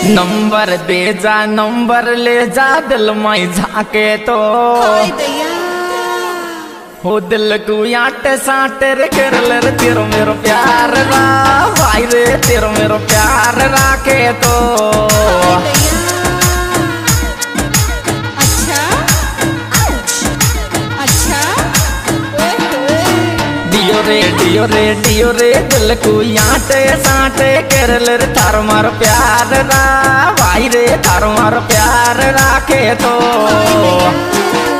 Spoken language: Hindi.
नंबर दे जा नंबर ले जा दिल में झाके तो हो दिल को आटे साटे रे कर ले रे तेरो मेरो प्यार रा भाई रे तेरो मेरो प्यार राखे तो डियो रे दिल को आटे साटे कर ले रे थार मार प्यार रा भाई रे थार मार प्यार राखे तो